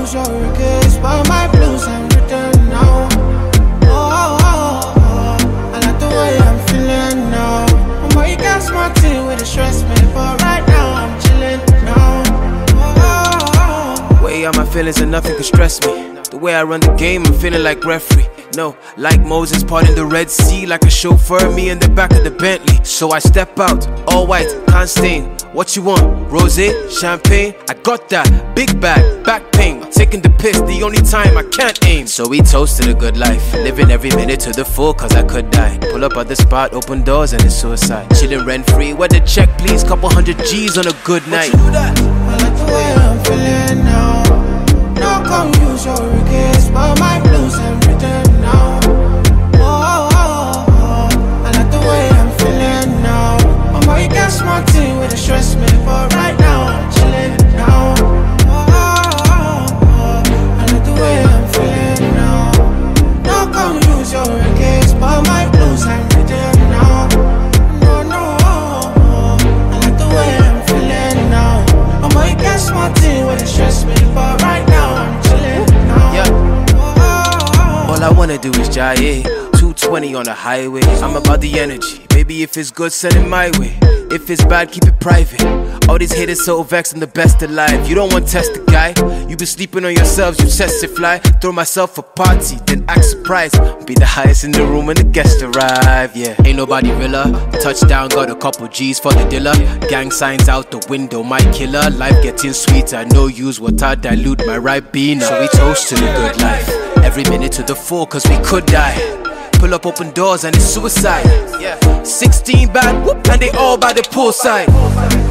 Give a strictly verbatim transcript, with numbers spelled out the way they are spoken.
use your regrets, but my blues I'm written now. Oh, oh, oh, oh, I like the way I'm feeling now. Oh, you got smart thing with the stress me, but right now I'm chilling now. Oh, oh, oh. Way out my feelings and nothing can stress me. The way I run the game, I'm feeling like referee. No, like Moses parting the Red Sea, like a chauffeur, me in the back of the Bentley. So I step out, all white, can't stain. What you want? Rosé, champagne? I got that, big bag, back pain. Taking the piss, the only time I can't aim. So we toasted a good life, living every minute to the full, cause I could die. Pull up at the spot, open doors and it's suicide. Chilling rent free, where the check please, couple hundred G's on a good night. I like the way I'm feeling now. No, come use your regrets, but my blues I'm written now. Oh, oh, oh, oh, I like the way I'm feeling now. Mama, you got smart thing with the stress me, but right now I'm chilling now. Oh, oh, oh, oh, I like the way I'm feeling now. No, come use your regrets, but my blues I'm written now. No, no, oh, oh, I like the way I'm feeling now. Mama, you got smart thing with the stress me, but right now I'm chilling now. Yeah. All I wanna do is jaye, two twenty on the highway. I'm about the energy, baby if it's good send it my way. If it's bad keep it private. All these haters so vexed, I'm the best alive. You don't want to test the guy, you been sleeping on yourselves, you test it fly. Throw myself a party, then act surprised. Be the highest in the room when the guests arrive, yeah. Ain't nobody realer, touchdown got a couple G's for the dealer. Gang signs out the window, my killer. Life getting sweeter, no use water, dilute my Ribena. So we toast to the good life, every minute to the full cause we could die. Pull up open doors and it's suicide, yeah. Sixteen bad, whoop, and they all by the poolside.